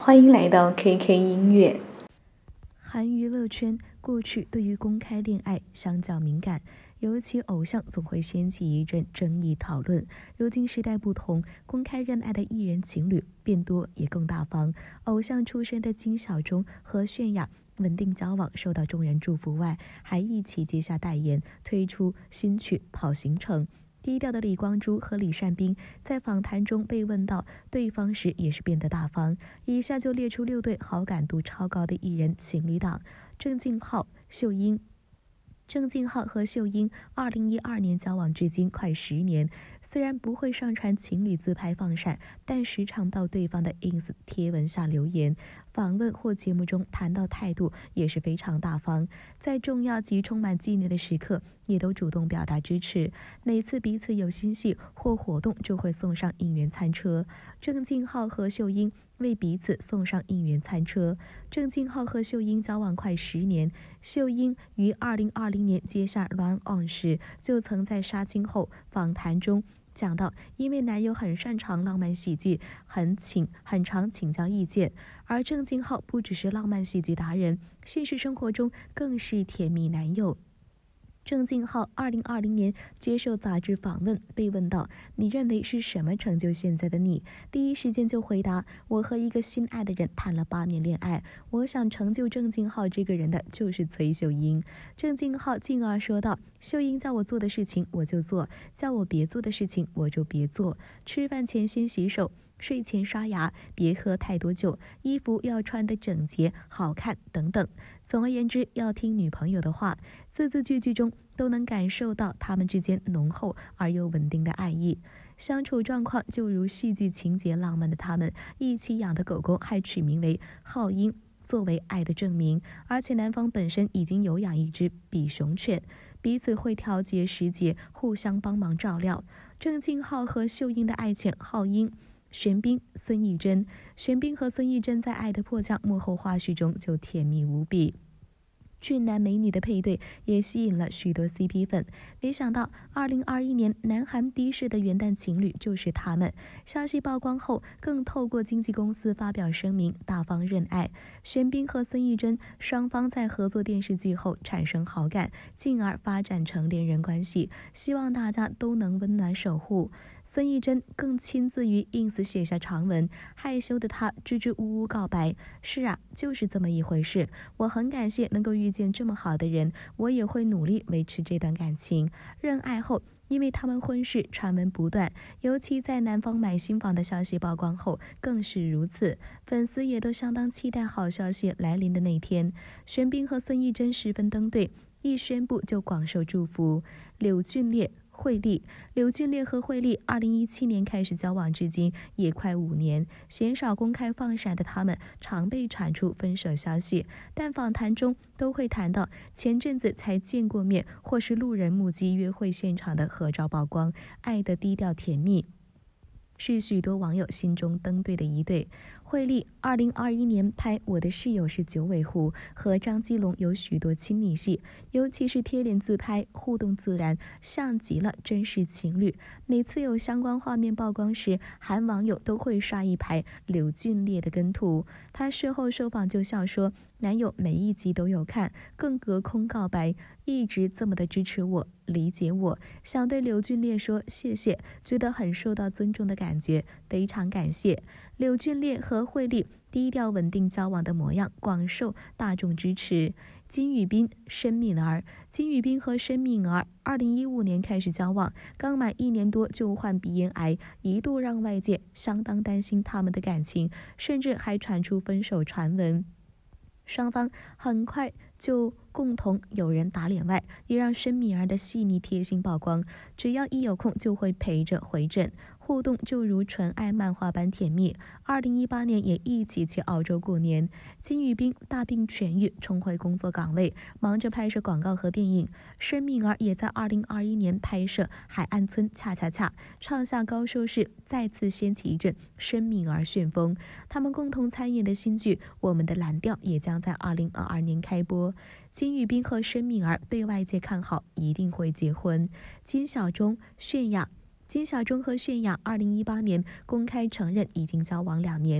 欢迎来到 KK 音乐。 韩娱乐圈过去对于公开恋爱相较敏感，尤其偶像总会掀起一阵争议讨论。如今时代不同，公开认爱的艺人情侣变多也更大方。偶像出身的金小钟和泫雅稳定交往，受到众人祝福外，还一起接下代言，推出新曲《跑行程》。低调的李光洙和李善斌在访谈中被问到对方时，也是变得大方。以下就列出6对好感度超高的艺人情侣档：郑敬浩、秀英。郑敬浩和秀英2012年交往至今快10年，虽然不会上传情侣自拍放闪，但时常到对方的 ins 贴文下留言，访问或节目中谈到态度也是非常大方，在重要及充满纪念的时刻也都主动表达支持，每次彼此有新戏或活动就会送上应援餐车。郑敬浩和秀英为彼此送上应援餐车。郑敬浩和秀英交往快10年，秀英于2020年接下 Run On 时，就曾在杀青后访谈中讲到，因为男友很擅长浪漫喜剧，很常请教意见。而郑敬浩不只是浪漫喜剧达人，现实生活中更是甜蜜男友。郑敬浩2020年接受杂志访问，被问到你认为是什么成就现在的你，第一时间就回答，我和一个心爱的人谈了8年恋爱，我想成就郑敬浩这个人的就是崔秀英。郑敬浩进而说道，秀英叫我做的事情我就做，叫我别做的事情我就别做，吃饭前先洗手，睡前刷牙，别喝太多酒，衣服要穿得整洁好看等等。总而言之，要听女朋友的话，字字句句中都能感受到他们之间浓厚而又稳定的爱意。相处状况就如戏剧情节浪漫的他们一起养的狗狗还取名为浩英，作为爱的证明。而且男方本身已经有养一只比熊犬，彼此会调节时节，互相帮忙照料。郑敬浩和秀英的爱犬浩英，玄彬、孙艺珍。玄彬和孙艺珍在《爱的迫降》幕后花絮中就甜蜜无比，俊男美女的配对也吸引了许多 CP 粉。没想到2021年南韩第一世的元旦情侣就是他们。消息曝光后，更透过经纪公司发表声明，大方认爱。玄彬和孙艺珍双方在合作电视剧后产生好感，进而发展成恋人关系，希望大家都能温暖守护。孙艺珍更亲自于 ins 写下长文，害羞的她支支吾吾告白，是啊，就是这么一回事，我很感谢能够遇见这么好的人，我也会努力维持这段感情。认爱后，因为他们婚事传闻不断，尤其在男方买新房的消息曝光后更是如此，粉丝也都相当期待好消息来临的那天。玄彬和孙艺珍十分登对，一宣布就广受祝福。柳俊烈、惠利。柳俊烈和惠利2017年开始交往至今也快5年，鲜少公开放闪的他们常被传出分手消息，但访谈中都会谈到前阵子才见过面或是路人目击约会现场的合照曝光，爱的低调甜蜜，是许多网友心中登对的一对。惠利2021年拍《我的室友是九尾狐》，和张基龙有许多亲密戏，尤其是贴脸自拍，互动自然，像极了真实情侣。每次有相关画面曝光时，韩网友都会刷一排柳俊烈的跟图。他事后受访就笑说，男友每一集都有看，更隔空告白，一直这么的支持我，理解我，想对柳俊烈说谢谢，觉得很受到尊重的感觉，非常感谢。柳俊烈和惠利低调稳定交往的模样广受大众支持。金宇彬、申敏儿。金宇彬和申敏儿2015年开始交往，刚满1年多就患鼻咽癌，一度让外界相当担心他们的感情，甚至还传出分手传闻。双方很快就共同有人打脸外，也让申敏儿的细腻贴心曝光，只要一有空就会陪着回诊，互动就如纯爱漫画般甜蜜。2018年也一起去澳洲过年。金宇彬大病痊愈，重回工作岗位，忙着拍摄广告和电影。申敏儿也在2021年拍摄《海岸村恰恰恰》，创下高收视，再次掀起一阵申敏儿旋风。他们共同参演的新剧《我们的蓝调》也将在2022年开播。金宇彬和申敏儿被外界看好一定会结婚。金小钟、泫雅。金小钟和泫雅2018年公开承认已经交往2年，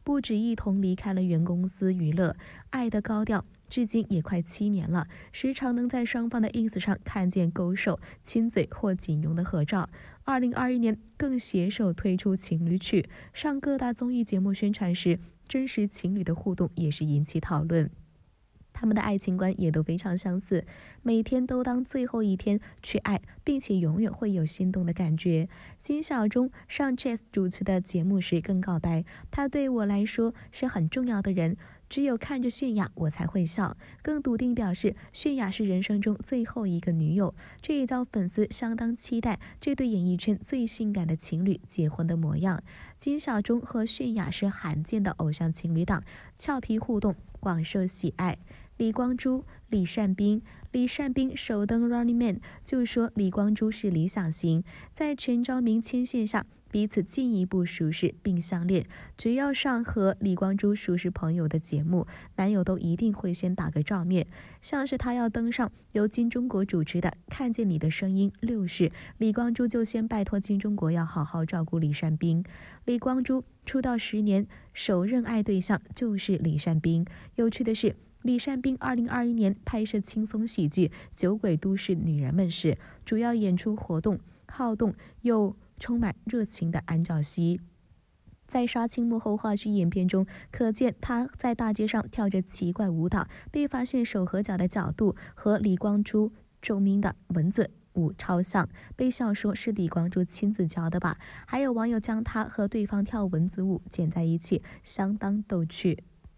不止一同离开了原公司娱乐，爱的高调至今也快7年了，时常能在双方的 ins 上看见勾手、亲嘴或紧拥的合照。2021年更携手推出情侣曲，上各大综艺节目宣传时，真实情侣的互动也是引起讨论。他们的爱情观也都非常相似，每天都当最后一天去爱，并且永远会有心动的感觉。金小钟上 Jazz 主持的节目时更告白，他对我来说是很重要的人，只有看着泫雅我才会笑，更笃定表示泫雅是人生中最后一个女友。这也叫粉丝相当期待这对演艺圈最性感的情侣结婚的模样。金小钟和泫雅是罕见的偶像情侣档，俏皮互动广受喜爱。李光洙、李善斌首登 Running Man 就说李光洙是理想型，在全昭明牵线下彼此进一步熟识并相恋，只要上和李光洙熟识朋友的节目，男友都一定会先打个照面。像是他要登上由金钟国主持的《看见你的声音》6时，李光洙就先拜托金钟国要好好照顾李善斌。李光洙出道10年，首任爱对象就是李善斌。有趣的是，李善斌2021年拍摄轻松喜剧《酒鬼都市女人们》时，主要演出活动好动又充满热情的安兆熙。在杀青幕后花絮影片中，可见他在大街上跳着奇怪舞蹈，被发现手和脚的角度和李光洙著名的蚊子舞超像，被笑说是李光洙亲自教的吧。还有网友将他和对方跳蚊子舞剪在一起，相当逗趣。